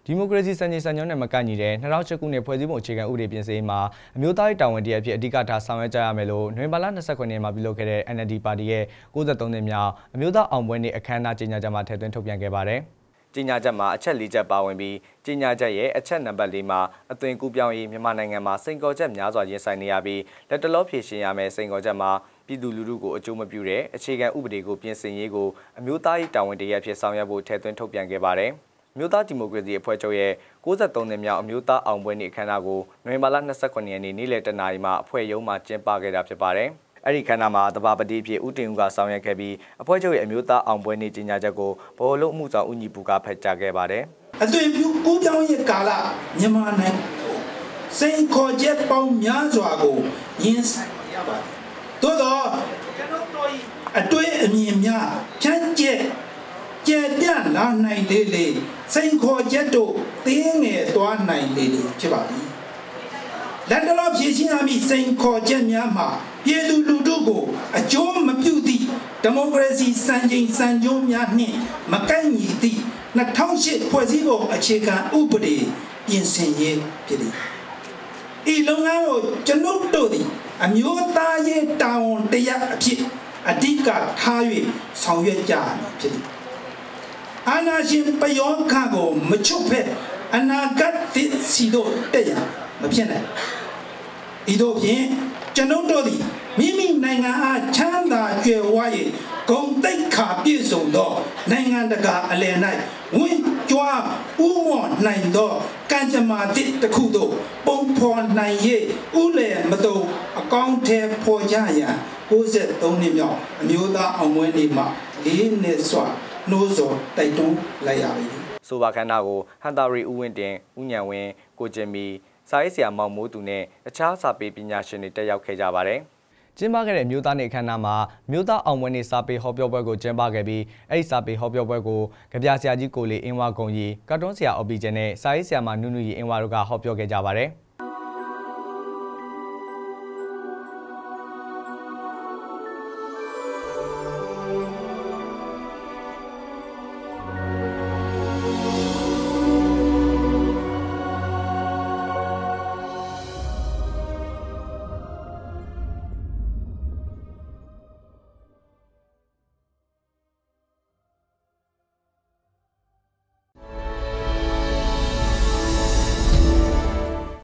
ဒီမိုကရေစီစံချိန်စံညွှန်းနဲ့မကိုက်ညီတဲ့2008ခုနှစ်ဖွဲ့စည်းပုံအခြေခံဥပဒေပြင်ဆင်ရေးမှာအမျိုးသားရေးတာဝန်တရအဖြစ်အဓိကထားဆောင်ရွက်ကြရမယ်လို့နိုဝင်ဘာလ29ရက်မှာပြုလုပ်ခဲ့တဲ့ NLD ပါတီရဲ့63နှစ်မြောက်အမျိုးသားအောင်ပွဲနေ့အခမ်းအနားကြေညာချက်မှာထည့်သွင်းထုတ်ပြန်ခဲ့ပါတယ်။ကြေညာချက်မှာအချက်၄ချက်ပါဝင်ပြီးကြေညာချက်ရဲ့အချက်နံပါတ်၄မှာအသွင်ကူးပြောင်းရေးမြန်မာနိုင်ငံမှာစိန်ခေါ်ချက်များစွာရင်ဆိုင်နေရပြီးလက်တလောဖြေရှင်းရမယ့်စိန်ခေါ်ချက်မှာပြည်သူလူထုကိုအကျိုးမပြုတဲ့အခြေခံဥပဒေကိုပြင်ဆင်ရေးကိုအမျိုးသားရေးတာဝန်တရအဖြစ်ဆောင်ရွက်ဖို့ထည့်သွင်းထုတ်ပြန်ခဲ့ပါတယ်။မြို့သားဒီမိုကရေစီအဖွဲ့ချုပ်ရဲ့63နှစ်မြောက်အမျိုးသားအောင်ပွဲနေ့အခမ်းအနားကိုနိုဝင်ဘာလ29ရက်နေ့နေ့လယ်တနာရီမှာအဖွဲ့ရုံးမှာကျင်းပခဲ့တာဖြစ်ပါတယ်။အဲ့ဒီခမ်းနားမှာတဘာပတိဖြစ်ဦးတင်ဦးကဆောင်ရွက်ခဲ့ပြီးအဖွဲ့ချုပ်ရဲ့အမျိုးသားအောင်ပွဲနေ့ကြေညာချက်ကိုဗဟိုလုံးမှုဆောင်ဦးညီပူကဖတ်ကြားခဲ့ပါတယ်။အသွင်ကူးပြောင်းရေးကာလမြန်မာနိုင်ငံစိန်ခေါ်ချက်ပေါင်းများစွာကိုရင်ဆိုင်ရပါတယ်။သို့သောကျွန်တော်တို့အတွင်းအမြင်များချမ်းကျက်ကျယ်ပြန့်လာနိုင်လေလေစိန်ခေါ်ချက်တို့တင်းငယ်သွားနိုင်လေလေဖြစ်ပါသည်။လက်တော်ဖြည့်ရှင်းရမည့်စိန်ခေါ်ချက်များမှာပြည်သူလူထုကိုအကျိုးမပြုသည့်ဒီမိုကရေစီစံချိန်စံညွှန်းများနှင့်မကိုက်ညီသည့်2008ဖွဲ့စည်းပုံအခြေခံဥပဒေပြင်ဆင်ရေးဖြစ်သည်။ဤလုပ်ငန်းကိုကျွန်ုပ်တို့သည်အမျိုးသားရေးတာဝန်တရားအဖြစ်အဓိကထား၍ဆောင်ရွက်ကြရမည်ဖြစ်သည်။အာဏာရှင်ပယောဂကိုမချုပ်ဖက်အနာဂတ်သစ်စီတို့တက်ရမဖြစ်နိုင်။ဤသို့ဖြင့်ကျွန်ုပ်တို့သည်မိမိနိုင်ငံအားချမ်းသာကြွယ်ဝ၍ဂုဏ်သိက္ခာပြည့်စုံသောနိုင်ငံတကာအလယ်၌ဝင့်ကြွားဥမော့နိုင်သောကံကြမ္မာတစ်တစ်ခုသို့ပုံဖော်နိုင်၍ဥလည်မတုံအကောင့်ထဲဖော်ကြရန်63နှစ်မြောက်အမျိုးသားအောင်ပွဲနေ့မှာ၄နှစ်စွာနှိုးဆော်တိုက်တွန်းလိုက်ရပြီဆိုပါခန္ဓာကိုဟန်တာရီဦးဝင်းတင်ဦးညံဝင်းကိုကျင်မီစာရေးဆရာမောင်မိုးသူနဲ့အခြားစာပေပညာရှင်တွေတက်ရောက်ခဲ့ကြပါတယ်။ကျင်းပခဲ့တဲ့မြို့သားနေ့အခမ်းအနားမှာမြို့သားအောင်ပွဲနေ့စာပေဟောပြောပွဲကိုကျင်းပခဲ့ပြီးအဲ့ဒီစာပေဟောပြောပွဲကိုကြပြဆရာကြီးကိုလီအင်းဝါကုံကြီးကာတွန်းဆရာအော်ပီဂျန်နဲ့စာရေးဆရာမနုနုရီအင်းဝါတို့ကဟောပြောခဲ့ကြပါတယ်။